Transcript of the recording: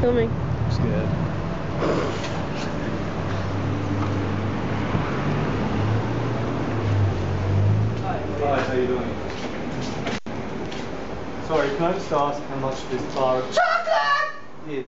filming. I'm scared. Hi, how you doing? Sorry, can I just ask how much this bar is?